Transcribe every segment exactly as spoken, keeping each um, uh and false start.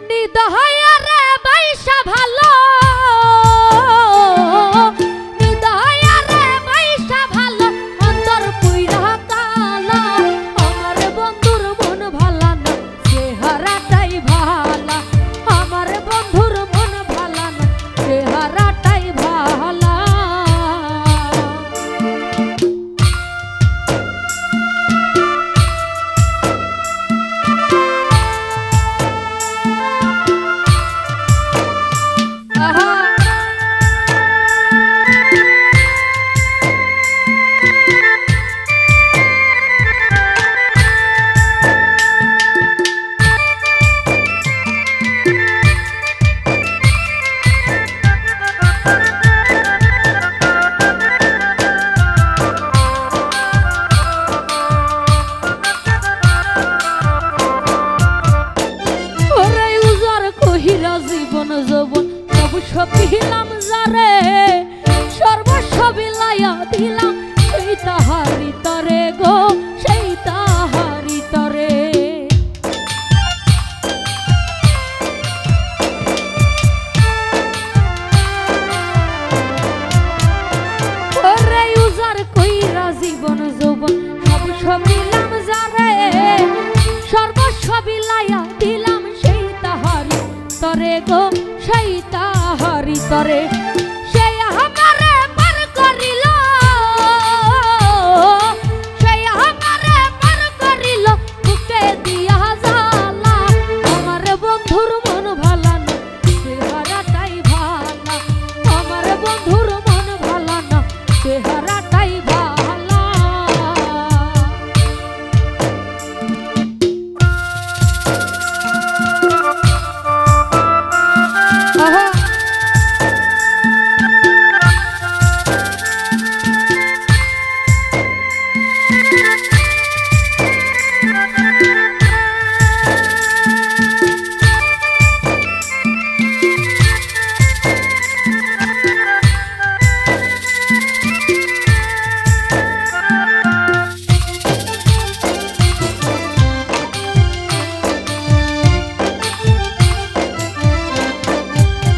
নিদহায়ারে বাইসা ভালো নিদহায়ারে বাইসা ভালো অন্তর পুইরা কালা আমার বন্ধুর মন ভালা না চেহারাটাই ভালা আমার বন্ধুর মন ভালা না চেহারাটাই ভালা জীবন যৌবন সব দিলাম যারে সর্বস্ব বিলাইয়া দিলাম সেই তাহারি তরে গো সেই তাহারি তরে ওরে উজার কইরা জীবন যৌবন সব সব দিলাম যারে সর্বস্ব বিলাইয়া দিলাম সেই তাহারি তরে গো সেই তাহারি তরে সেই আমারে পার করিল সেই আমারে পার করিল বুকে দিয়া জ্বালা আমার বন্ধুর মন ভালা না চেহারাটাই ভালা আমার বন্ধুর মন ভালা না চেহারাটাই ভালা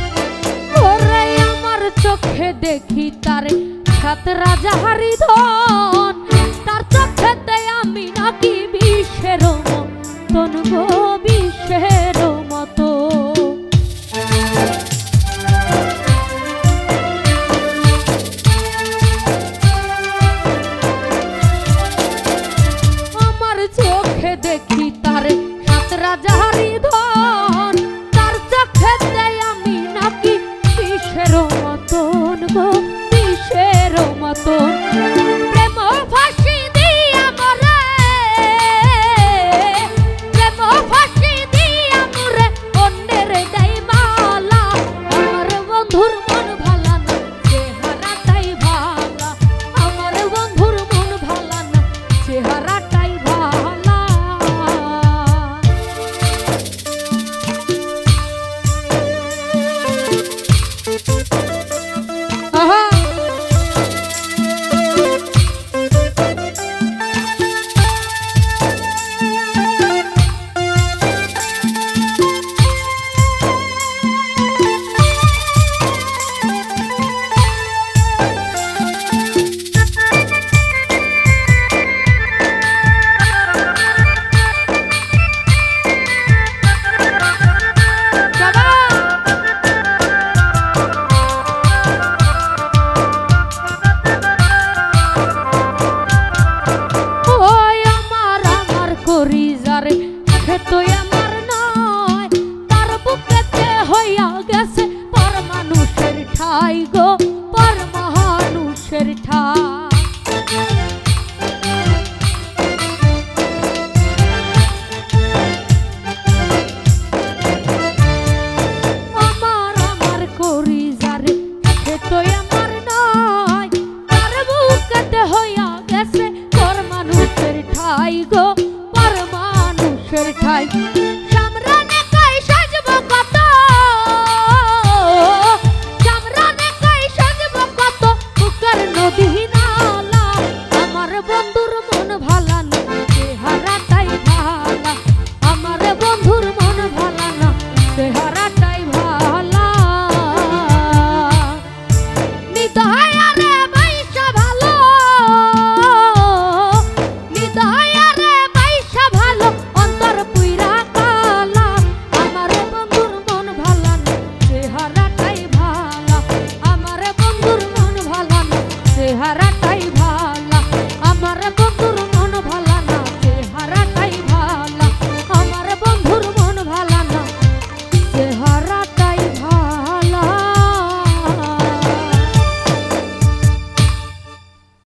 দেখি তারে সাত রাজা হরিধর